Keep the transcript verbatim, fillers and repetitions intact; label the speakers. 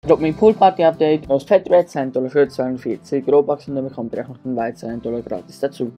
Speaker 1: Droppt mein Poolparty-Update, noch das Fat Red zehn Dollar für zweiundvierzig Robux und dann bekommt ihr auch noch den White zehn Dollar gratis dazu.